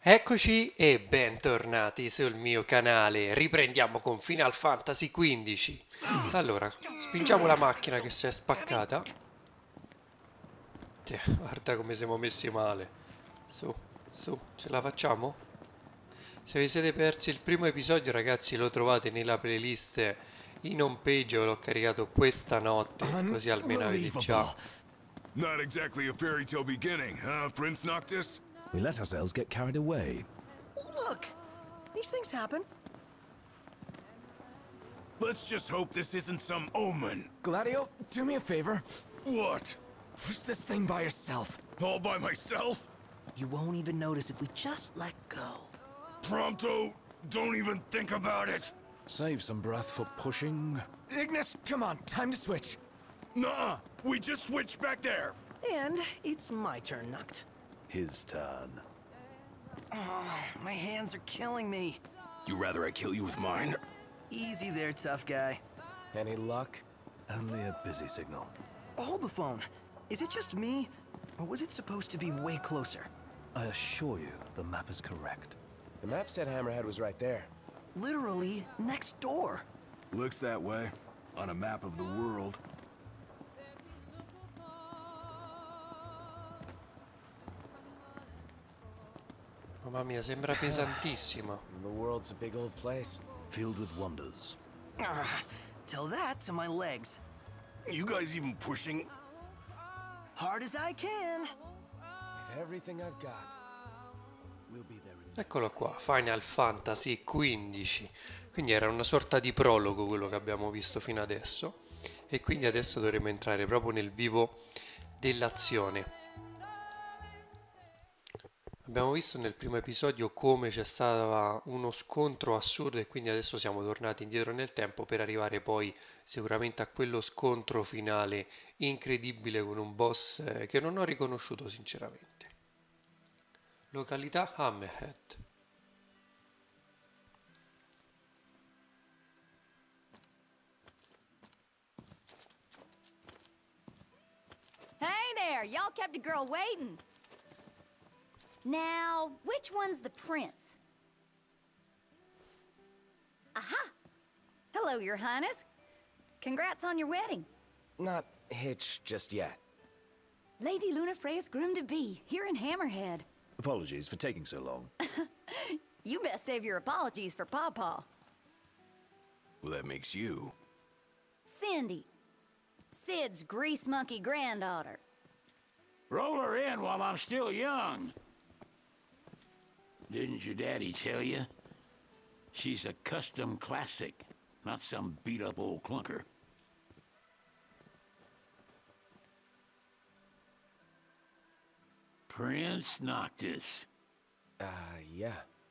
Eccoci e bentornati sul mio canale. Riprendiamo con Final Fantasy XV. Allora, spingiamo la macchina che si è spaccata. Guarda come siamo messi male. Su, su, ce la facciamo? Se vi siete persi il primo episodio, ragazzi, lo trovate nella playlist in home page. Ve l'ho caricato questa notte, così almeno avete già. Unbelievable. Not exactly a fairy tale beginning, huh, Prince Noctis? We let ourselves get carried away. Look, these things happen. Let's just hope this isn't some omen. Gladio, do me a favor. What? Push this thing by yourself. All by myself? You won't even notice if we just let go. Prompto, don't even think about it. Save some breath for pushing. Ignis, come on, time to switch. Nuh-uh, we just switched back there. And it's my turn, Noct. His turn. Oh, my hands are killing me. You rather I kill you with mine? Easy there, tough guy. Any luck? Only a busy signal. Hold the phone. Is it just me? Or was it supposed to be way closer? I assure you, the map is correct. The map said Hammerhead was right there. Literally next door. Looks that way, on a map of the world. Mamma mia, sembra pesantissima. The world's a big old place. Filled with wonders. Tell that to my legs. You guys even pushing? Hard as I can. With everything I've got, we'll be there in... Eccolo qua, Final Fantasy XV. Quindi era una sorta di prologo quello che abbiamo visto fino adesso. E quindi adesso dovremo entrare proprio nel vivo dell'azione. Abbiamo visto nel primo episodio come c'è stato uno scontro assurdo e quindi adesso siamo tornati indietro nel tempo per arrivare poi sicuramente a quello scontro finale incredibile con un boss che non ho riconosciuto sinceramente. Località Hammerhead. Hey there, y'all kept a girl waiting. Now, which one's the prince? Aha! Hello, Your Highness. Congrats on your wedding. Not hitched just yet. Lady Lunafreya's groom-to-be, here in Hammerhead. Apologies for taking so long. You best save your apologies for Pawpaw. Well, that makes you. Cindy. Sid's grease monkey granddaughter. Roll her in while I'm still young. Didn't your daddy tell you? She's a custom classic, not some beat-up old clunker. Prince Noctis. Yeah.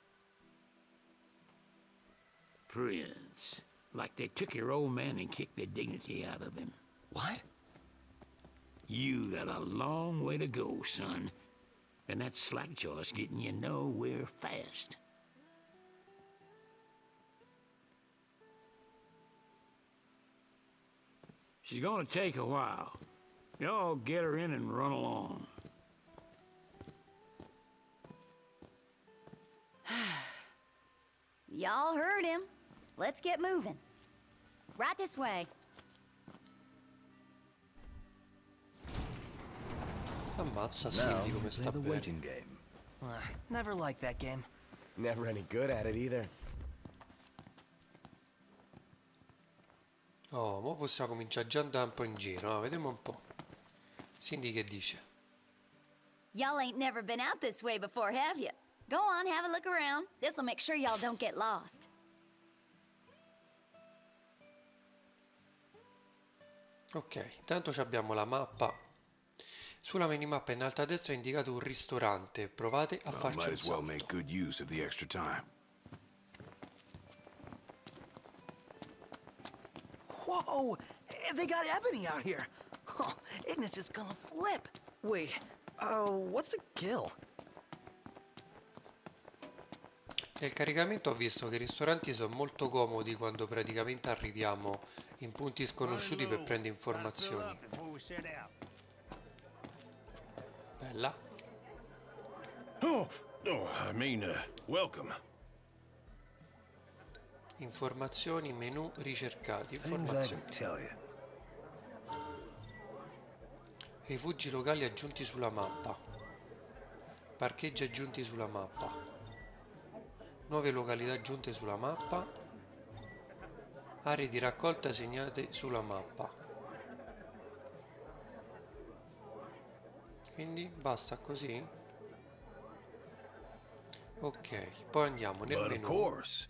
Prince. Like they took your old man and kicked the dignity out of him. What? You got a long way to go, son. And that slackjaw's getting you nowhere fast. She's gonna take a while. Y'all get her in and run along. Y'all heard him. Let's get moving. Right this way. Ammazza Now, Cindy come play sta the bene. waiting game. Never liked that game. Never any good at it either. Oh, mo possiamo cominciare già a andare un po' in giro, no? Vediamo un po'. Cindy che dice? Y'all ain't never been out this way before, have you? Go on, have a look around. This'll make sure y'all don't get lost. Ok, intanto abbiamo la mappa. Sulla minimappa in alto a destra è indicato un ristorante. Provate a I farci might un as well salto. make good use of the extra time. Whoa! They got Ebony out here. Oh, Ignis is gonna flip. Wait, what's a kill? Nel caricamento ho visto che i ristoranti sono molto comodi quando praticamente arriviamo in punti sconosciuti per prendere informazioni. Bella. Oh, Oh, welcome. Informazioni, menu, ricercati. Things I Informazioni. can tell you. Rifugi locali aggiunti sulla mappa. Parcheggi aggiunti sulla mappa. Nuove località aggiunte sulla mappa. Aree di raccolta segnate sulla mappa. Quindi basta così? Ok, poi andiamo nel But of menu. course.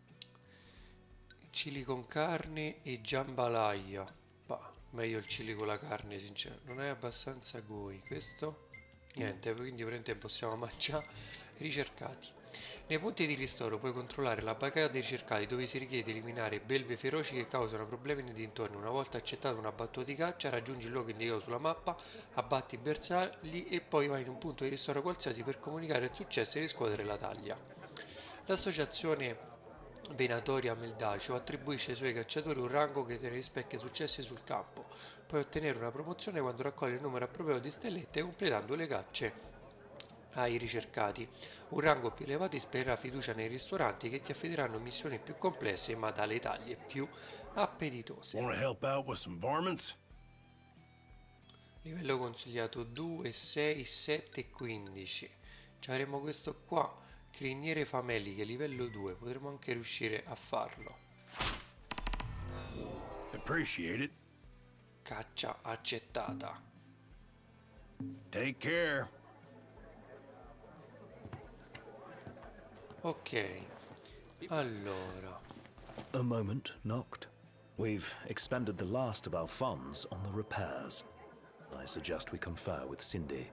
Chili con carne e jambalaya. Bah, meglio il chili con la carne, sincero. Non è abbastanza gooey. Questo? Niente, quindi praticamente possiamo mangiare. Ricercati. Nei punti di ristoro puoi controllare la bacheca dei ricercati, dove si richiede eliminare belve feroci che causano problemi nei dintorni. Una volta accettato una battuta di caccia, raggiungi il luogo indicato sulla mappa, abbatti i bersagli e poi vai in un punto di ristoro qualsiasi per comunicare il successo e riscuotere la taglia. L'associazione Venatoria Meldacio attribuisce ai suoi cacciatori un rango che ne rispecchia successi sul campo. Puoi ottenere una promozione quando raccogli il numero appropriato di stellette completando le cacce ai ricercati. Un rango più elevato ispirerà fiducia nei ristoranti che ti affideranno missioni più complesse ma dalle taglie più appetitose. Wanna help out with some varmints? Livello consigliato 2, 6, 7 e 15. Ci avremo questo qua, criniere fameliche, livello 2. Potremmo anche riuscire a farlo. Appreciate it. Caccia accettata. Take care. Ok, allora, A moment, Noct. We've expended the last of our funds on the repairs. I suggest we confer with Cindy.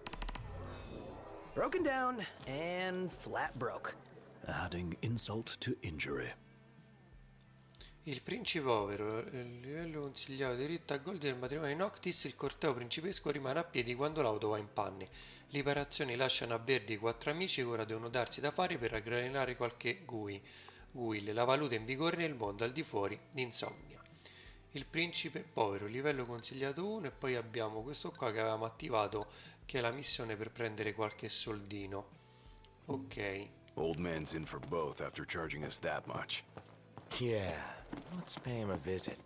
Broken down and flat broke. Adding insult to injury. il principe povero, il livello consigliato diritto a gol del matrimonio di Noctis, il corteo principesco rimane a piedi quando l'auto va in panne. Le riparazioni lasciano a Verdi i 4 amici che ora devono darsi da fare per aggranare qualche Guile, la valuta in vigore nel mondo al di fuori di Insomnia. Il principe povero, livello consigliato 1, e poi abbiamo questo qua che avevamo attivato, che è la missione per prendere qualche soldino. Ok. Old man's in for both after charging us that much. Yeah, let's pay him a visit.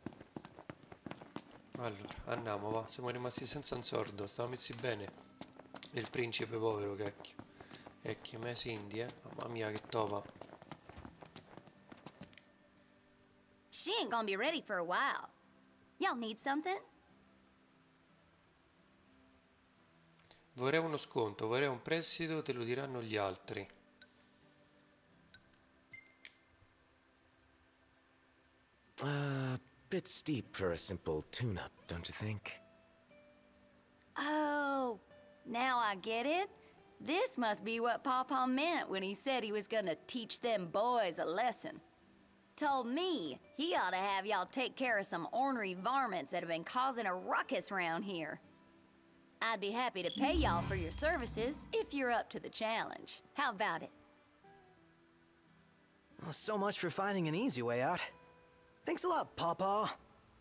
Allora, andiamo, va. Siamo rimasti senza un sordo, stavamo messi bene. E il principe povero, cacchio. Ecchio, me Cindy, mamma mia che topa. She ain't gonna be ready for a while. Y'all need something? Vorrei uno sconto, vorrei un prestito, te lo diranno gli altri. Bit steep for a simple tune-up, don't you think? Oh, now I get it. This must be what Papa meant when he said he was gonna teach them boys a lesson. Told me he ought to have y'all take care of some ornery varmints that have been causing a ruckus around here. I'd be happy to pay y'all for your services if you're up to the challenge. How about it? Well, so much for finding an easy way out. Thanks a lot, Papa.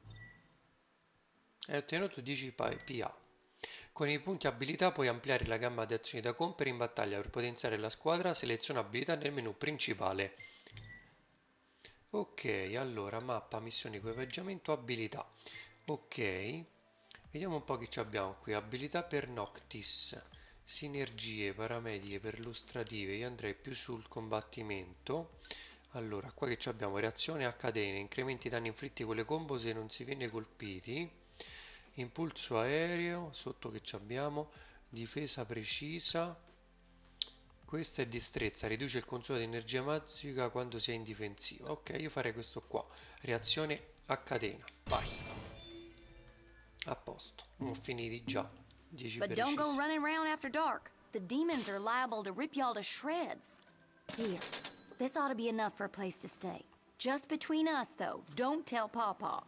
Hai ottenuto 10 PA. Con i punti abilità puoi ampliare la gamma di azioni da compiere in battaglia. Per potenziare la squadra, seleziona abilità nel menu principale. Ok, allora mappa, missioni, equipaggiamento, abilità. Ok, vediamo un po' che ci abbiamo qui. Abilità per Noctis, sinergie, paramediche, perlustrative. Io andrei più sul combattimento. Allora, qua che ci abbiamo? Reazione a catene, incrementi i danni inflitti con le combo se non si viene colpiti. Impulso aereo, sotto che ci abbiamo? Difesa precisa. Questa è destrezza, riduce il consumo di energia magica quando si è in difensiva. Ok, io farei questo qua. Reazione a catena. Vai. A posto. Ho finiti già. 10 But don't go precisi. running around after dark. The demons are liable to rip y'all to shreds. Here, this ought to be enough for a place to stay. Just between us, though. Don't tell Pawpaw.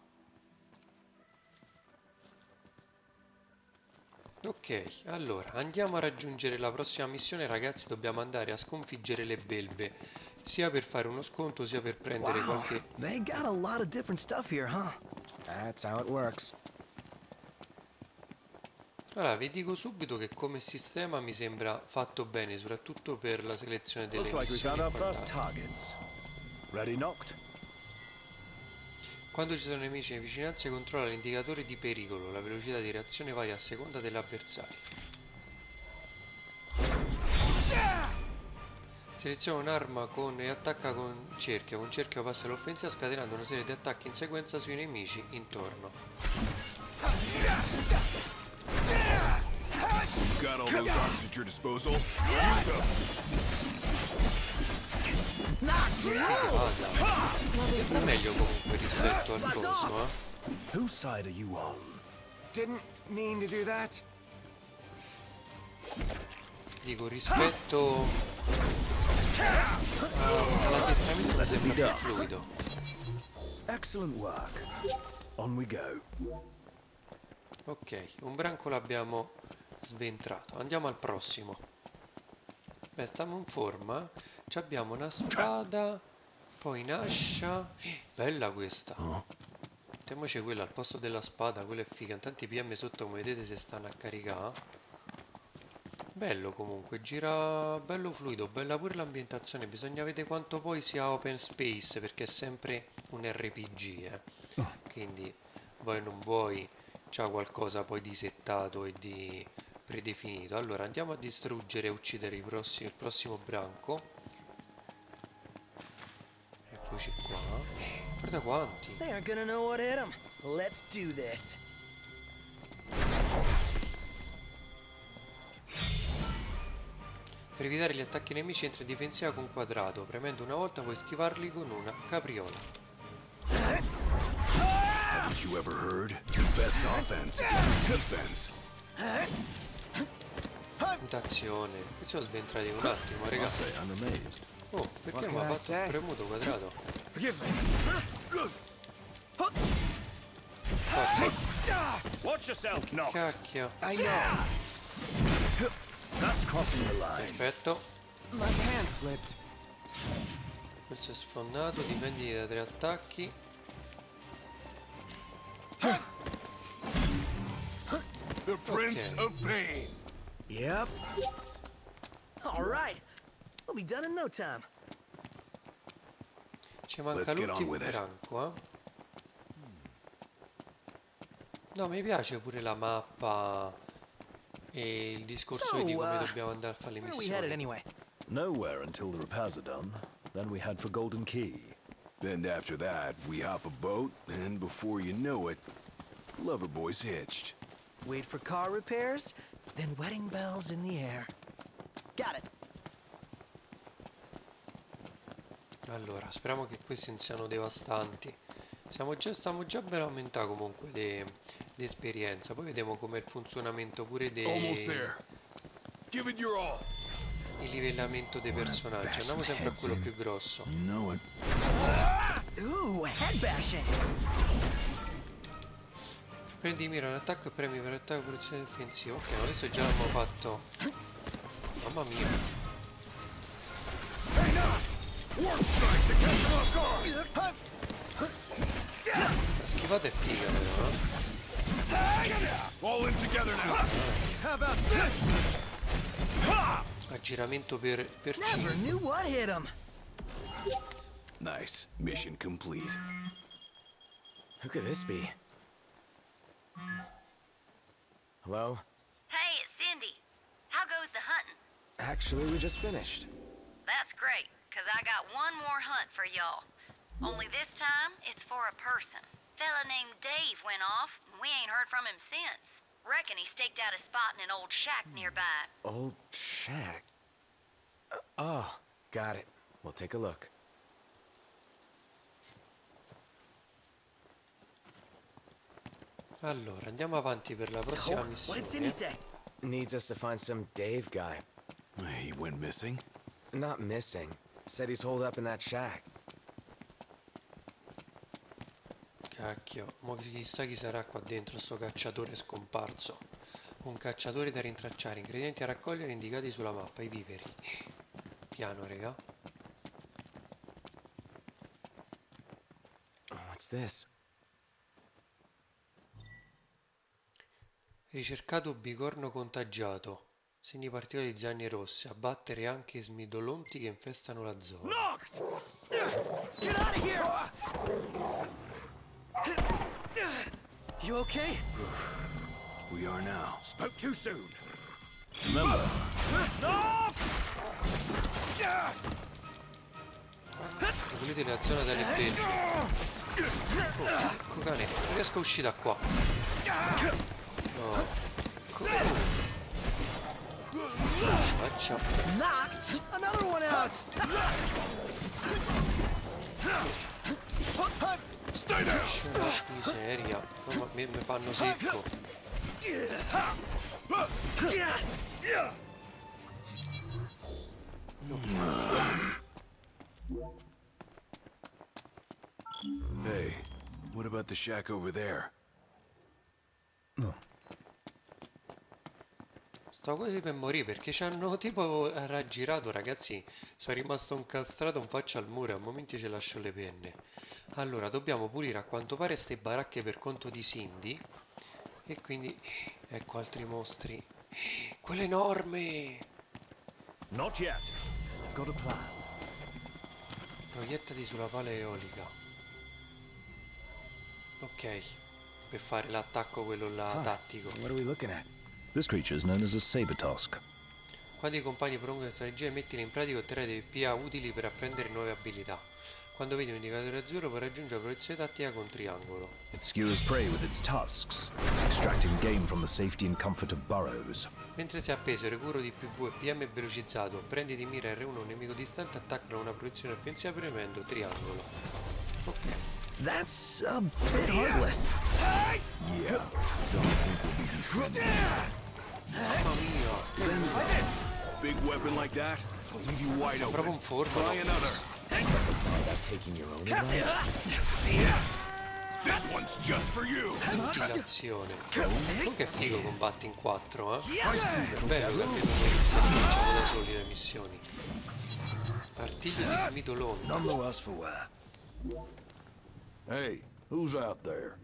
Ok, allora andiamo a raggiungere la prossima missione, ragazzi. Dobbiamo andare a sconfiggere le belve, sia per fare uno sconto sia per prendere Wow, qualche... they got a lot of different stuff here, huh? That's how it works. Allora, vi dico subito che come sistema mi sembra fatto bene, soprattutto per la selezione delle Looks like we missioni found e our first quant'altro. targets. Ready, Noct? Quando ci sono nemici in vicinanza, controlla l'indicatore di pericolo. La velocità di reazione varia a seconda dell'avversario. Seleziona un'arma e attacca con cerchio. Con cerchio passa l'offensiva scatenando una serie di attacchi in sequenza sui nemici intorno. Got all those arms at your disposal? Use them. Mi sembra meglio comunque rispetto al coso, Whose side are you on? Didn't mean to do that. Dico rispetto all'addestramento mi sembra più fluido. Excellent work. On we go. Ok, un branco l'abbiamo sventrato. Andiamo al prossimo. Beh, stiamo in forma. Ci abbiamo una spada, poi un'ascia. Bella questa. Mettiamoci quella al posto della spada, quella è figa. Tanti PM sotto, come vedete, si stanno a caricare. Bello comunque, gira bello fluido, bella pure l'ambientazione. Bisogna vedere quanto poi sia open space, perché è sempre un RPG, quindi vuoi non vuoi c'ha qualcosa poi di settato e di predefinito. Allora andiamo a distruggere e uccidere il prossimo branco. Eccoci qua. Guarda quanti. They aren't gonna know what hit them. Let's do this. Per evitare gli attacchi nemici entra in difensiva con quadrato. Premendo una volta puoi schivarli con una capriola. Haven't you ever heard? The best offense is defense. Mutazione. Qui siamo sventrati un attimo, raga. I'm amazed. Oh, perché mi ha fatto premuto quadrato? Watch yourself, Noct. Cacchio. I know. That's crossing the line. Perfetto. My hand slipped. Questo è sfondato, difendi da 3 attacchi. The Prince of Pain. Yep. All right. We'll be done in no time. Ci manca Let's get on l'ultimo with it. branco, No, mi piace pure la mappa e il discorso di come dobbiamo andare a fare le Where are we headed missioni. anyway? Nowhere until the repairs are done. Then we head for Golden Key. Then after that, we hop a boat, and before you know it, Loverboy's hitched. Wait for car repairs, then wedding bells in the air. Got it. Allora, speriamo che questi non siano devastanti. Stiamo già ben aumentando comunque di esperienza. Poi vediamo com'è il funzionamento pure Almost there. Give it your all. il livellamento dei personaggi. Andiamo sempre a quello più grosso. You know it. Ooh, head bashing. Prendi di mira un attacco e premi per attacco e posizione difensiva. Ok, no, adesso già l'abbiamo fatto. Mamma mia. La schivata è figa però, All in together now. How about this? Aggiramento per Never 5. knew what hit him. Nice. Mission complete. Who could this be? Hello? Hey, it's Cindy. How goes the hunting? Actually, we just finished. That's great, 'cause I got one more hunt for y'all. Only this time, it's for a person. Fella named Dave went off, and we ain't heard from him since. Reckon he staked out a spot in an old shack nearby. Old shack. Oh, got it. We'll take a look. Allora, andiamo avanti per la prossima What did Cindy missione. say? Needs us to find some Dave guy. He went missing. Not missing. Said he's holed up in that shack. Cacchio, mo chissà chi sarà qua dentro sto cacciatore scomparso. Un cacciatore da rintracciare, ingredienti a raccogliere indicati sulla mappa, i viveri. Piano, raga. What's this? Ricercato bicorno contagiato. Segni particolari di zanne rosse. Abbattere anche i smidolonti che infestano la zona. Knocked! Get out of here! You okay? We are now. Spoke too soon. Remember, Pulite la zona dalle belve. Oh, ecco cane, non riesco a uscire da qua. No. Faccia. Knocked! Another one out! Stay down. Miseria. Mamma mia, mi fanno secco. Hey, what about the shack over there? Sto quasi per morire perché ci hanno tipo raggirato, ragazzi. Sono rimasto incastrato in faccia al muro e a momenti ci lascio le penne. Allora, dobbiamo pulire a quanto pare ste baracche per conto di Cindy. E quindi, ecco altri mostri. Quello enorme! not yet. I've got a plan. Proiettati sulla pala eolica. Ok, per fare l'attacco quello là tattico. What are we looking at? This creature is known as a saber-tusk. Quando i compagni propongono strategie, mettili in pratica e otterrete PA utili per apprendere nuove abilità. Quando vedi un indicatore azzurro puoi raggiungere la proiezione tattica con triangolo. It skewers prey with its tusks, extracting game from the safety and comfort of burrows. Mentre sei appeso, recupero di PV e PM velocizzato. Prendi di mira R1 un nemico distante, attaccalo a una proiezione offensiva premendo triangolo. Ok. That's a bit heartless. Yeah, don't think we'll be defending. Mamma mia! Big weapon like that will leave you wide È proprio open. un forno. Try another. About taking your own advice? This one's just for you. Mutilazione. Comunque è figo combatti in 4, eh? È bello che almeno facciamo da soli le missioni. Artiglio di smidoloni. None the worse for wear. Hey, who's out there?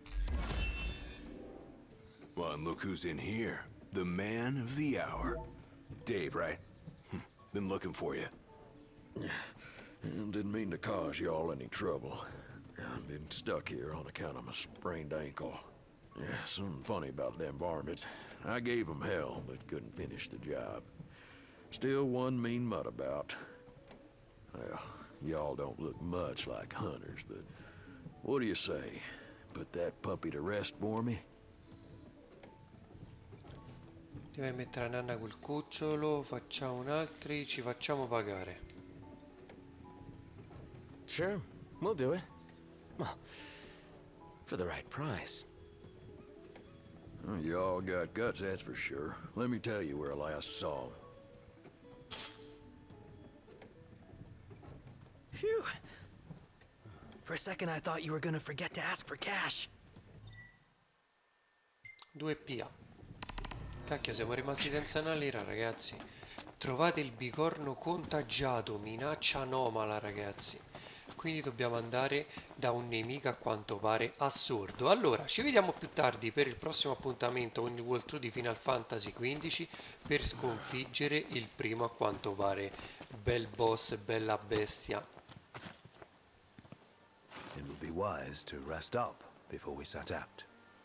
Well, and look who's in here. The man of the hour. Dave, right? Been looking for you. Didn't mean to cause y'all any trouble. I've been stuck here on account of my sprained ankle. Yeah, something funny about them varmints. I gave them hell, but couldn't finish the job. Still one mean mutt about. Well, y'all don't look much like hunters, but what do you say? Put that puppy to rest for me? Deve mettere la nanna col cucciolo, facciamo un altri, ci facciamo pagare. Sure, we'll do it. Well, for the right price. Well, y'all got guts, that's for sure. Let me tell you where I last saw 'em. Phew. For a second I thought you were gonna forget to ask for cash. 2 PA. Cacchio, siamo rimasti senza una lira, ragazzi. Trovate il bicorno contagiato, minaccia anomala, ragazzi. Quindi dobbiamo andare da un nemico a quanto pare assurdo. Allora, ci vediamo più tardi per il prossimo appuntamento con il walkthrough di Final Fantasy XV per sconfiggere il primo a quanto pare bel boss, bella bestia. It would be wise to rest up before we set out.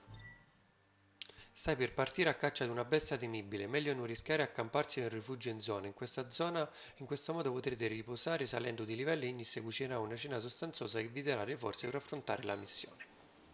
Stai per partire a caccia di una bestia temibile, meglio non rischiare e accamparsi nel rifugio in zona. In questa zona, in questo modo potrete riposare salendo di livello e Ignis cucinerà una cena sostanziosa che vi darà le forze per affrontare la missione.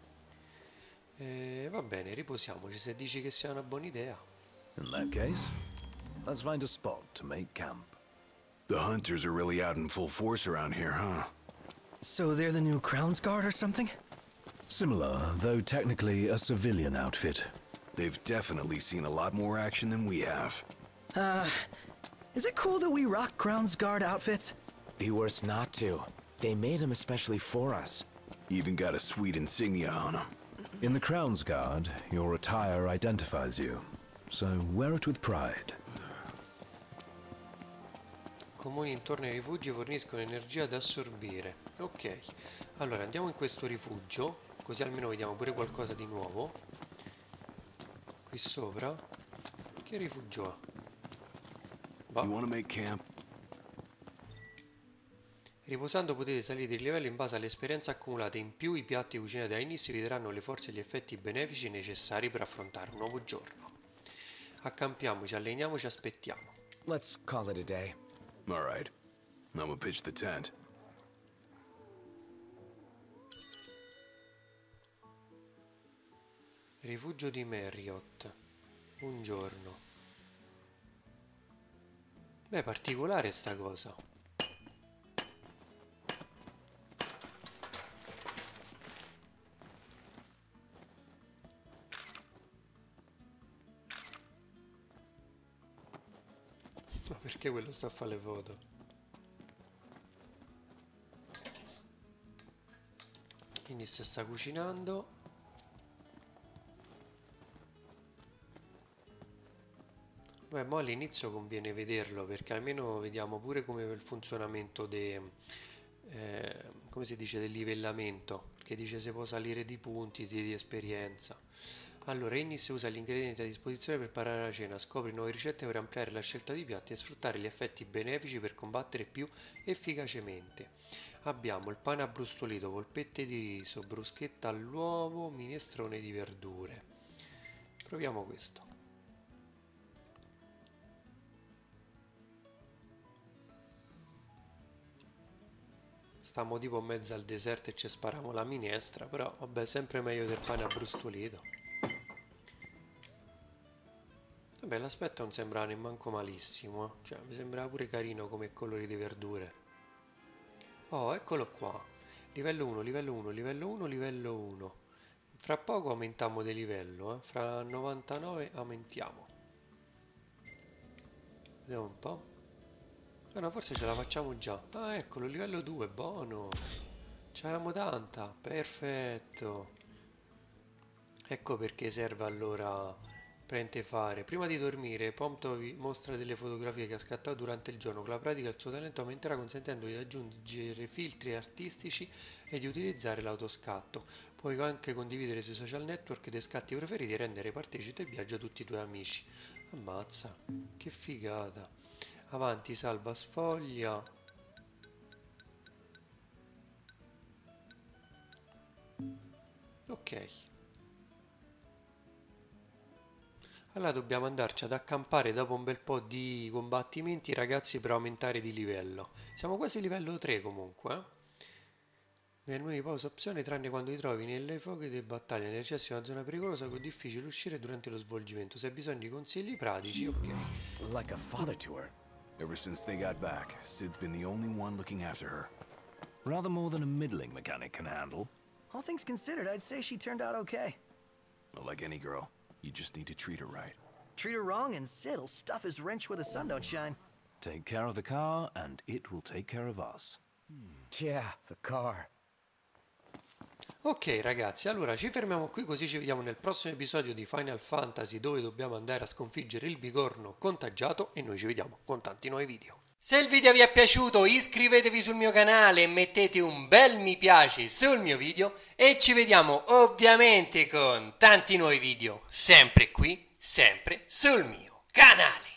Va bene, riposiamoci se dici che sia una buona idea. In that case, let's find a spot to make camp. The hunters are really out in full force around here, huh? So they're the new Crown's Guard or something? Similar, though technically a civilian outfit. They've definitely seen a lot more action than we have. Is it cool that we rock Crown's Guard outfits? Be worse not to. They made them especially for us. Even got a sweet insignia on them. In the Crown's Guard, your attire identifies you, so wear it with pride. Comuni intorno ai rifugi forniscono energia da assorbire. Ok, allora andiamo in questo rifugio, così almeno vediamo pure qualcosa di nuovo. qui sopra. Che rifugio ha? You want to make camp? Riposando potete salire di livello in base alle esperienze accumulate. In più i piatti cucinati da Innis vi daranno le forze e gli effetti benefici necessari per affrontare un nuovo giorno. Accampiamoci, alleniamoci, aspettiamo. Let's call it a day. All right. I'm gonna pitch the tent. Rifugio di Marriott. Un giorno. Beh, particolare sta cosa. Ma perché quello sta a fare le foto? Quindi si sta cucinando. Beh, mo all'inizio conviene vederlo perché almeno vediamo pure come il funzionamento come si dice, del livellamento, perché dice se può salire di punti, di esperienza. Allora, Innis usa gli ingredienti a disposizione per preparare la cena, scopri nuove ricette per ampliare la scelta di piatti e sfruttare gli effetti benefici per combattere più efficacemente. Abbiamo il pane abbrustolito, polpette di riso, bruschetta all'uovo, minestrone di verdure. Proviamo questo. Stiamo tipo in mezzo al deserto e ci spariamo la minestra, però vabbè, sempre meglio del pane abbrustolito. Vabbè, l'aspetto non sembra nemmanco malissimo, cioè mi sembra pure carino come colori di verdure. Oh, eccolo qua. Livello 1, livello 1, livello 1, livello 1. Fra poco aumentiamo di livello, fra 99 aumentiamo. Vediamo un po'. Ah no, forse ce la facciamo già. Ah, eccolo, livello 2, buono. C'avevamo tanta, perfetto. Ecco perché serve allora prende fare. Prima di dormire, Prompto vi mostra delle fotografie che ha scattato durante il giorno. Con la pratica il suo talento aumenterà consentendogli di aggiungere filtri artistici e di utilizzare l'autoscatto. Puoi anche condividere sui social network i tuoi scatti preferiti e rendere partecipe del viaggio a tutti i tuoi amici. Ammazza, che figata. Avanti, salva, sfoglia. Ok. Allora dobbiamo andarci ad accampare dopo un bel po' di combattimenti, ragazzi, per aumentare di livello. Siamo quasi livello 3 comunque. Nel menu di pausa opzione, tranne quando ti trovi nelle foghe di battaglia, nel cesso di una zona pericolosa con difficile uscire durante lo svolgimento. Se hai bisogno di consigli pratici, ok. Like a father to her. Ever since they got back, Sid's been the only one looking after her. Rather more than a middling mechanic can handle. All things considered, I'd say she turned out okay. Well, like any girl, you just need to treat her right. Treat her wrong and Sid'll stuff his wrench where the sun don't shine. Take care of the car, and it will take care of us. Yeah, the car. Ok ragazzi, allora ci fermiamo qui, così ci vediamo nel prossimo episodio di Final Fantasy, dove dobbiamo andare a sconfiggere il bigorno contagiato, e noi ci vediamo con tanti nuovi video. Se il video vi è piaciuto iscrivetevi sul mio canale e mettete un bel mi piace sul mio video, e ci vediamo ovviamente con tanti nuovi video, sempre qui, sempre sul mio canale.